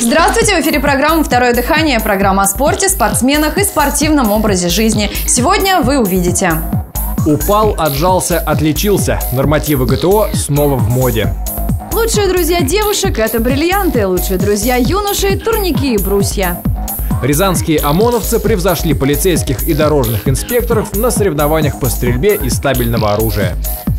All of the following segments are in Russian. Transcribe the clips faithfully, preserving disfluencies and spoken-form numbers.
Здравствуйте! В эфире программа «Второе дыхание». Программа о спорте, спортсменах и спортивном образе жизни. Сегодня вы увидите. Упал, отжался, отличился. Нормативы ГТО снова в моде. Лучшие друзья девушек – это бриллианты. Лучшие друзья юношей – турники и брусья. Рязанские ОМОНовцы превзошли полицейских и дорожных инспекторов на соревнованиях по стрельбе из стабильного оружия.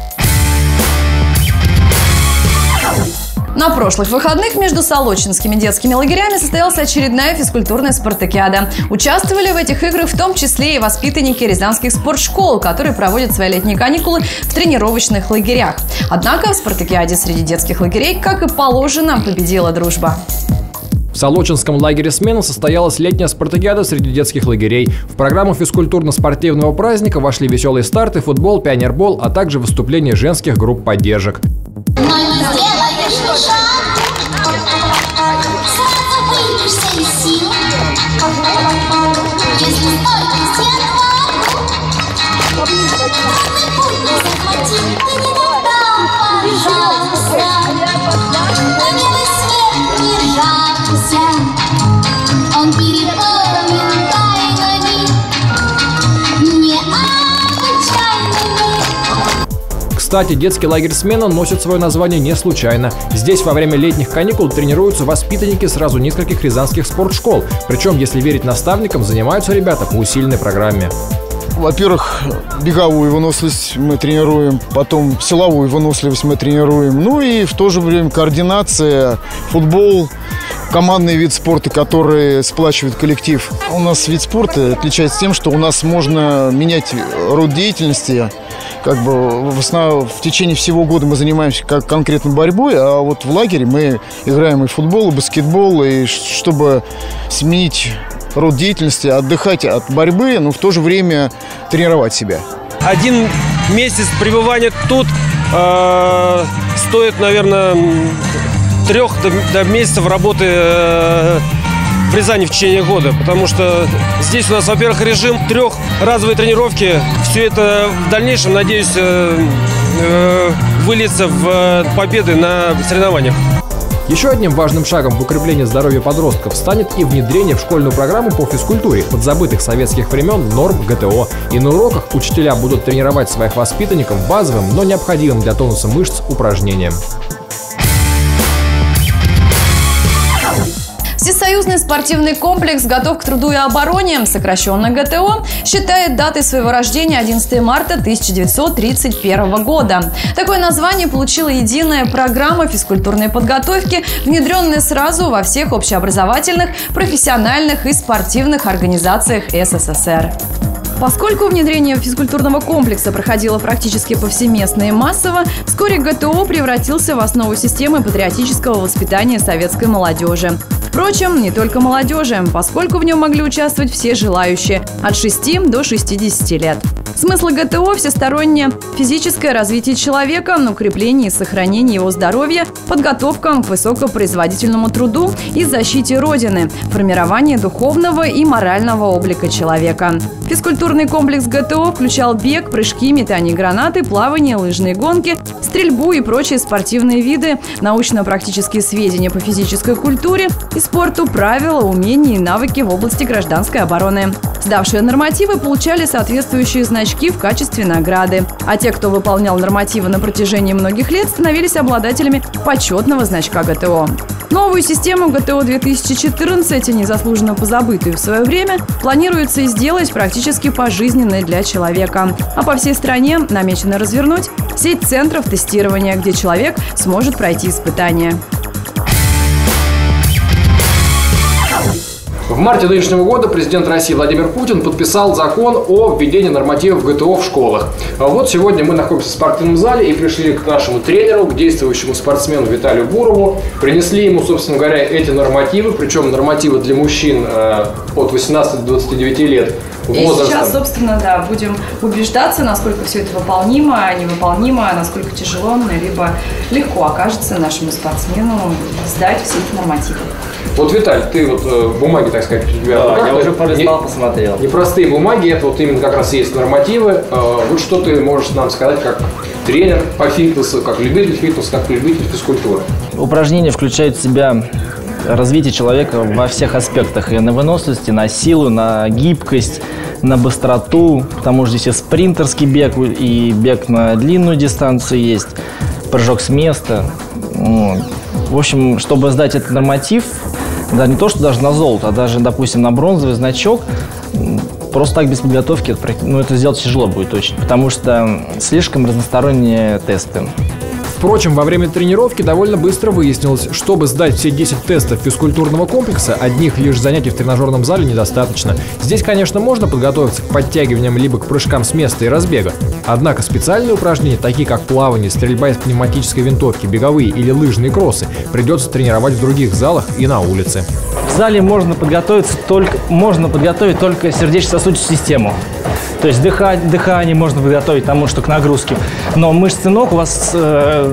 На прошлых выходных между солочинскими детскими лагерями состоялась очередная физкультурная спартакиада. Участвовали в этих играх в том числе и воспитанники рязанских спортшкол, которые проводят свои летние каникулы в тренировочных лагерях. Однако в спартакиаде среди детских лагерей, как и положено, победила дружба. В Солочинском лагере «Смена» состоялась летняя спартакиада среди детских лагерей. В программу физкультурно-спортивного праздника вошли веселые старты, футбол, пионербол, а также выступления женских групп поддержек. Он переполнен тайнами необычайными. Кстати, детский лагерь «Смена» носит свое название не случайно. Здесь во время летних каникул тренируются воспитанники сразу нескольких рязанских спортшкол. Причем, если верить наставникам, занимаются ребята по усиленной программе. Во-первых, беговую выносливость мы тренируем, потом силовую выносливость мы тренируем. Ну и в то же время координация, футбол, командный вид спорта, который сплачивает коллектив. У нас вид спорта отличается тем, что у нас можно менять род деятельности. Как бы в, основном, в течение всего года мы занимаемся как конкретно борьбой, а вот в лагере мы играем и в футбол, и баскетбол, и чтобы сменить род деятельности, отдыхать от борьбы, но в то же время тренировать себя. Один месяц пребывания тут э, стоит, наверное, трех до, до месяцев работы э, в Рязани в течение года, потому что здесь у нас, во-первых, режим трехразовой тренировки. Все это в дальнейшем, надеюсь, э, э, выльется в победы на соревнованиях. Еще одним важным шагом в укреплении здоровья подростков станет и внедрение в школьную программу по физкультуре подзабытых советских времен норм ГТО. И на уроках учителя будут тренировать своих воспитанников базовым, но необходимым для тонуса мышц упражнениям. Всесоюзный спортивный комплекс «Готов к труду и обороне», сокращенно ГТО, считает датой своего рождения одиннадцатое марта тысяча девятьсот тридцать первого года. Такое название получила единая программа физкультурной подготовки, внедренная сразу во всех общеобразовательных, профессиональных и спортивных организациях СССР. Поскольку внедрение физкультурного комплекса проходило практически повсеместно и массово, вскоре ГТО превратился в основу системы патриотического воспитания советской молодежи. Впрочем, не только молодежи, поскольку в нем могли участвовать все желающие от шести до шестидесяти лет. Смысл ГТО – всестороннее физическое развитие человека, укрепление и сохранение его здоровья, подготовка к высокопроизводительному труду и защите Родины, формирование духовного и морального облика человека. Физкультурный комплекс ГТО включал бег, прыжки, метание гранаты, плавание, лыжные гонки, стрельбу и прочие спортивные виды, научно-практические сведения по физической культуре и спорту, правила, умения и навыки в области гражданской обороны. Сдавшие нормативы получали соответствующие значки в качестве награды. А те, кто выполнял нормативы на протяжении многих лет, становились обладателями почетного значка ГТО. Новую систему ГТО две тысячи четырнадцать, незаслуженно позабытую в свое время, планируется сделать практически пожизненной для человека. А по всей стране намечено развернуть сеть центров тестирования, где человек сможет пройти испытания. В марте нынешнего года президент России Владимир Путин подписал закон о введении нормативов ГТО в школах. А вот сегодня мы находимся в спортивном зале и пришли к нашему тренеру, к действующему спортсмену Виталию Бурову. Принесли ему, собственно говоря, эти нормативы, причем нормативы для мужчин э, от восемнадцати до двадцати девяти лет. Возрастом. И сейчас, собственно, да, будем убеждаться, насколько все это выполнимо, невыполнимо, насколько тяжело, либо легко окажется нашему спортсмену сдать все эти нормативы. Вот, Виталь, ты вот э, бумаги, так сказать, у тебя... Да, я уже полистал, посмотрел. Непростые бумаги, это вот именно как раз есть нормативы. Э, вот что ты можешь нам сказать как тренер по фитнесу, как любитель фитнеса, как любитель физкультуры? Упражнения включают в себя развитие человека во всех аспектах. И на выносливости, на силу, на гибкость, на быстроту. Потому что здесь и спринтерский бег, и бег на длинную дистанцию есть, прыжок с места. Вот. В общем, чтобы сдать этот норматив, да, не то, что даже на золото, а даже, допустим, на бронзовый значок, просто так без подготовки, ну, это сделать тяжело будет очень, потому что слишком разносторонние тесты. Впрочем, во время тренировки довольно быстро выяснилось, чтобы сдать все десять тестов физкультурного комплекса, одних лишь занятий в тренажерном зале недостаточно. Здесь, конечно, можно подготовиться к подтягиваниям либо к прыжкам с места и разбега. Однако специальные упражнения, такие как плавание, стрельба из пневматической винтовки, беговые или лыжные кроссы, придется тренировать в других залах и на улице. В зале можно подготовиться только, можно подготовить только сердечно-сосудистую систему. То есть дыхание, дыхание можно подготовить тому, что к нагрузке. Но мышцы ног у вас э,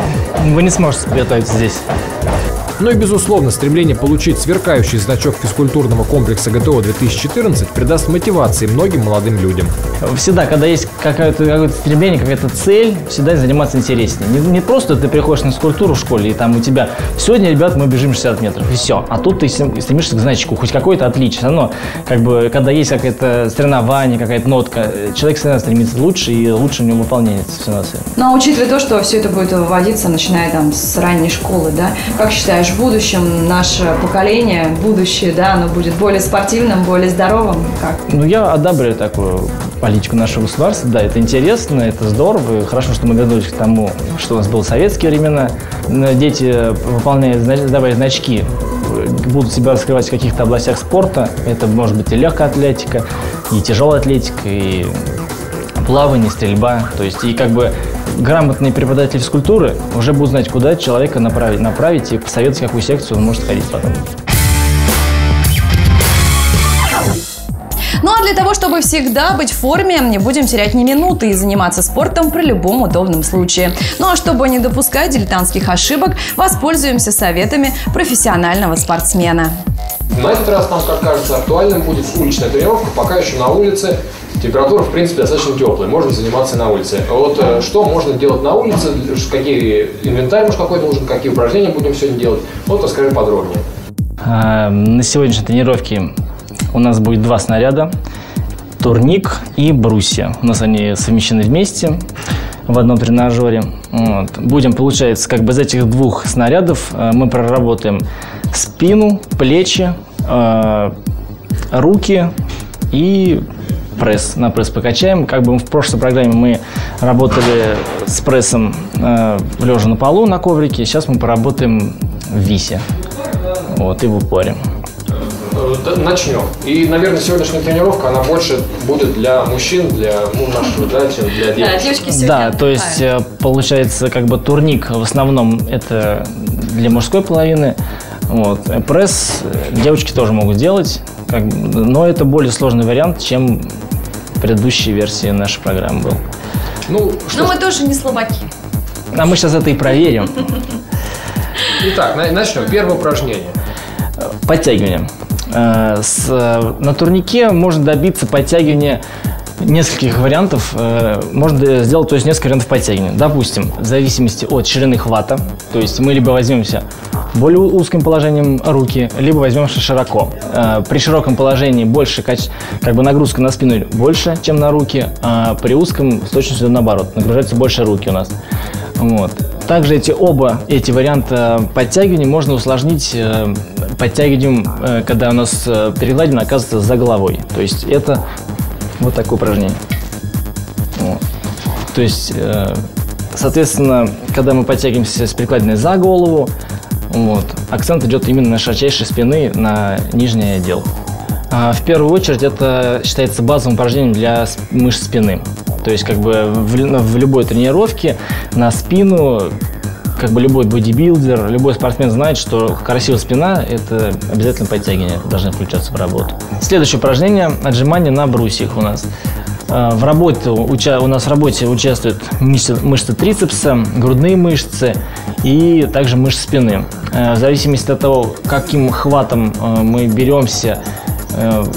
вы не сможете подготовить здесь. Ну и, безусловно, стремление получить сверкающий значок физкультурного комплекса ГТО две тысячи четырнадцать придаст мотивации многим молодым людям. Всегда, когда есть какое-то, какое-то стремление, какая-то цель, всегда заниматься интереснее. Не, не просто ты приходишь на физкультуру в школе, и там у тебя сегодня, ребят, мы бежим шестьдесят метров, и все. А тут ты стремишься к значку, хоть какое-то отличие. Все равно, как бы, когда есть какое-то соревнование, какая-то нотка, человек всегда стремится лучше, и лучше у него выполняется все на свете. Ну, а учитывая то, что все это будет выводиться, начиная там с ранней школы, да, как считаешь, в будущем наше поколение, будущее, да, оно будет более спортивным, более здоровым? Как? Ну, я одобряю такую политику нашего государства. Да, это интересно, это здорово. И хорошо, что мы вернулись к тому, что у нас было в советские времена. Дети, выполняя давая значки, будут себя раскрывать в каких-то областях спорта. Это может быть и легкая атлетика, и тяжелая атлетика, и плавание, стрельба. То есть, и как бы грамотные преподаватели физкультуры уже будут знать, куда человека направить, направить и посоветовать, какую секцию он может ходить потом. Ну а для того, чтобы всегда быть в форме, не будем терять ни минуты и заниматься спортом при любом удобном случае. Ну а чтобы не допускать дилетантских ошибок, воспользуемся советами профессионального спортсмена. На этот раз нам, как кажется, актуальным будет уличная тренировка, пока еще на улице. Температура, в принципе, достаточно теплая, можно заниматься на улице. Вот э, что можно делать на улице, какие инвентарь, может, какой нужен, какие упражнения будем сегодня делать, вот расскажи подробнее. А, на сегодняшней тренировке у нас будет два снаряда, турник и брусья. У нас они совмещены вместе в одном тренажере. Вот. Будем, получается, как бы из этих двух снарядов э, мы проработаем спину, плечи, э, руки и пресс. На пресс покачаем. Как бы в прошлой программе мы работали с прессом э, лежа на полу на коврике. Сейчас мы поработаем в висе. Вот, и в упоре. Начнем. И, наверное, сегодняшняя тренировка, она больше будет для мужчин, для ну, нашего, да, чем для девушек. Да, девушки сегодня. Да, то есть э, получается, как бы турник в основном это для мужской половины. Вот. Пресс девочки тоже могут делать, как, но это более сложный вариант, чем в предыдущей версии нашей программы был. Ну, что Но мы тоже не слабаки. А мы сейчас это и проверим. Итак, начнем. Первое упражнение. Подтягивание. С, на турнике можно добиться подтягивания нескольких вариантов. Можно сделать, то есть, несколько вариантов подтягивания. Допустим, в зависимости от ширины хвата, то есть мы либо возьмемся более узким положением руки, либо возьмемся широко. При широком положении больше, как бы нагрузка на спину больше, чем на руки, а при узком с точностью наоборот, нагружаются больше руки у нас. Вот. Также эти оба эти варианта подтягивания можно усложнить э, подтягиванием, э, когда у нас э, перекладина оказывается за головой. То есть это вот такое упражнение. Вот. То есть, э, соответственно, когда мы подтягиваемся с перекладиной за голову, вот, акцент идет именно на широчайшей спины, на нижний отдел. А в первую очередь это считается базовым упражнением для мышц спины. То есть, как бы в, в любой тренировке на спину, как бы любой бодибилдер, любой спортсмен знает, что красивая спина – это обязательно подтягивание, должны включаться в работу. Следующее упражнение – отжимание на брусьях у нас. В работе, у нас в работе участвуют мышцы, мышцы трицепса, грудные мышцы и также мышцы спины. В зависимости от того, каким хватом мы беремся,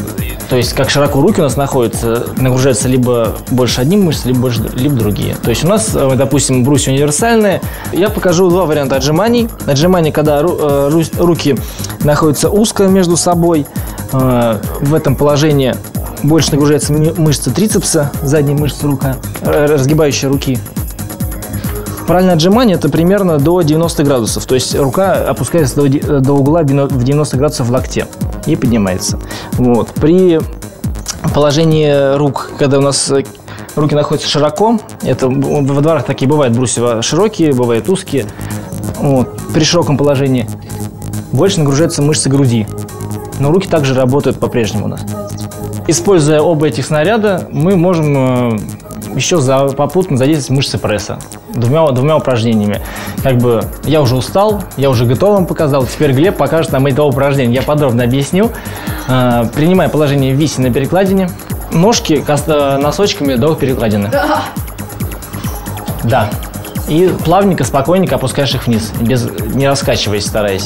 То есть, как широко руки у нас находятся, нагружаются либо больше одни мышцы, либо, больше, либо другие. То есть, у нас, допустим, брусья универсальные. Я покажу два варианта отжиманий. Отжимания, когда руки находятся узко между собой. В этом положении больше нагружается мышца трицепса, задняя мышца рука, разгибающая руки. Правильное отжимание – это примерно до девяноста градусов. То есть рука опускается до, до угла в девяносто градусов в локте и поднимается. Вот. При положении рук, когда у нас руки находятся широко, это во дворах такие бывают брусья широкие, бывают узкие. Вот. При широком положении больше нагружаются мышцы груди. Но руки также работают по-прежнему у нас. Используя оба этих снаряда, мы можем еще за, попутно задействовать мышцы пресса двумя, двумя упражнениями. Как бы я уже устал, я уже готов вам показал. Теперь Глеб покажет нам это упражнение. Я подробно объясню. Э, принимая положение в висе на перекладине, ножки носочками до перекладины. Да. Да. И плавненько, спокойненько опускаешь их вниз, без, не раскачиваясь, стараясь.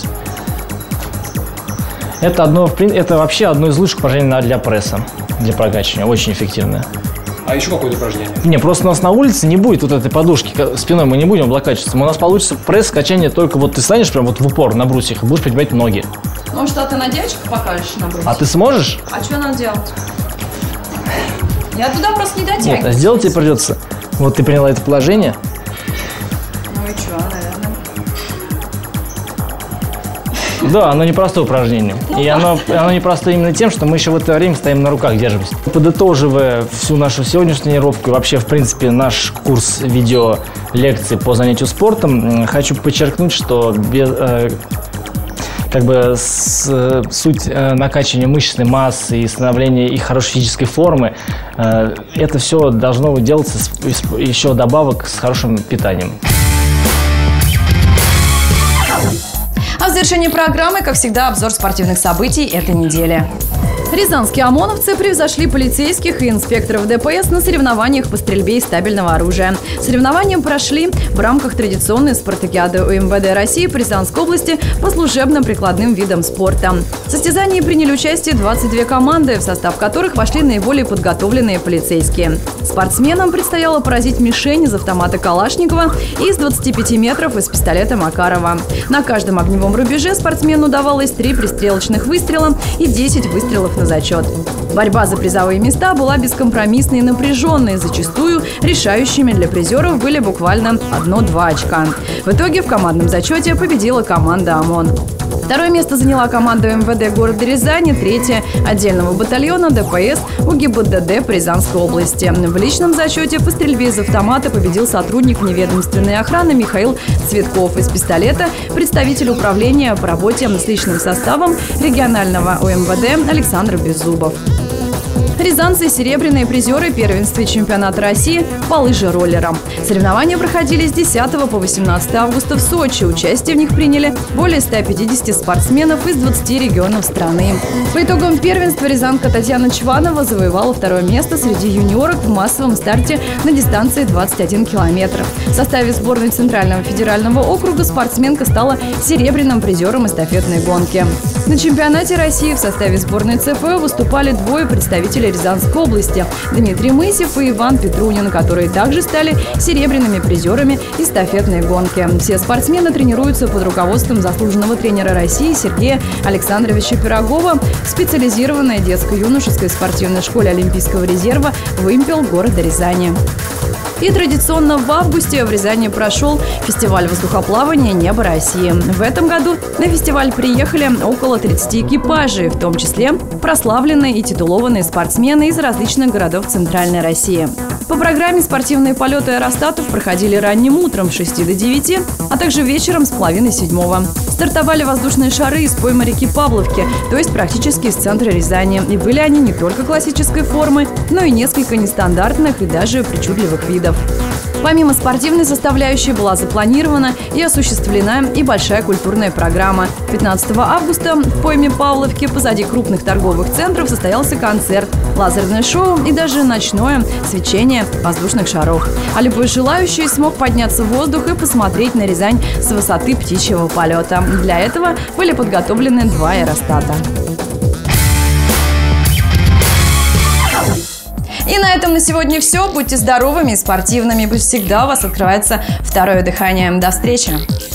Это, одно, это вообще одно из лучших упражнений для пресса, для прокачивания. Очень эффективное. А еще какое-то упражнение? Не, просто у нас на улице не будет вот этой подушки, спиной мы не будем облокачиваться. У нас получится пресс, качание только вот ты станешь прям вот в упор на брусьях и будешь поднимать ноги. Может, а ты на девочку покажешь на брусьях? А ты сможешь? А что надо делать? Я туда просто не дотягиваюсь. Нет, а сделать тебе придется. Вот ты приняла это положение. Ну и что, наверное. Да, оно непростое упражнение. И оно, оно непростое именно тем, что мы еще в это время стоим на руках, держимся. Подытоживая всю нашу сегодняшнюю тренировку и вообще, в принципе, наш курс видео лекций по занятию спортом, хочу подчеркнуть, что без, э, как бы с, суть э, накачивания мышечной массы и становления их хорошей физической формы, э, это все должно делаться с, с, еще добавок с хорошим питанием. А в завершении программы, как всегда, обзор спортивных событий этой недели. Рязанские ОМОНовцы превзошли полицейских и инспекторов ДПС на соревнованиях по стрельбе из стабильного оружия. Соревнования прошли в рамках традиционной спартакиады УМВД России по Рязанской области по служебно-прикладным видам спорта. В состязании приняли участие двадцать две команды, в состав которых вошли наиболее подготовленные полицейские. Спортсменам предстояло поразить мишень из автомата Калашникова и из двадцати пяти метров из пистолета Макарова. На каждом огневом рубеже спортсмену удавалось три пристрелочных выстрела и десять выстрелов на зачет. Борьба за призовые места была бескомпромиссной и напряженной, зачастую решающими для призеров были буквально одно-два очка. В итоге в командном зачете победила команда ОМОН. Второе место заняла команда МВД города Рязани, третье – отдельного батальона ДПС УГИБДД по Рязанской области. В личном зачете по стрельбе из автомата победил сотрудник вневедомственной охраны Михаил Цветков. Из пистолета – представитель управления по работе с личным составом регионального УМВД Александр Беззубов. Рязанцы – серебряные призеры первенства чемпионата России по лыжероллерам. Соревнования проходили с десятого по восемнадцатое августа в Сочи. Участие в них приняли более ста пятидесяти спортсменов из двадцати регионов страны. По итогам первенства рязанка Татьяна Чванова завоевала второе место среди юниорок в массовом старте на дистанции двадцать один километр. В составе сборной Центрального федерального округа спортсменка стала серебряным призером эстафетной гонки. На чемпионате России в составе сборной ЦФ выступали двое представителей Рязанской области – Дмитрий Мысев и Иван Петрунин, которые также стали серебряными призерами эстафетной гонки. Все спортсмены тренируются под руководством заслуженного тренера России Сергея Александровича Пирогова в специализированной детско-юношеской спортивной школе Олимпийского резерва «Вымпел» города Рязани. И традиционно в августе в Рязани прошел фестиваль воздухоплавания «Небо России». В этом году на фестиваль приехали около тридцати экипажей, в том числе прославленные и титулованные спортсмены из различных городов Центральной России. По программе спортивные полеты аэростатов проходили ранним утром с шести до девяти, а также вечером с половины седьмого. Стартовали воздушные шары из поймы реки Павловки, то есть практически из центра Рязани. И были они не только классической формы, но и несколько нестандартных и даже причудливых видов. Помимо спортивной составляющей была запланирована и осуществлена и большая культурная программа. пятнадцатого августа в пойме Павловки позади крупных торговых центров состоялся концерт, лазерное шоу и даже ночное свечение воздушных шаров. А любой желающий смог подняться в воздух и посмотреть на Рязань с высоты птичьего полета. Для этого были подготовлены два аэростата. И на этом на сегодня все. Будьте здоровыми и спортивными. Пусть всегда у вас открывается второе дыхание. До встречи!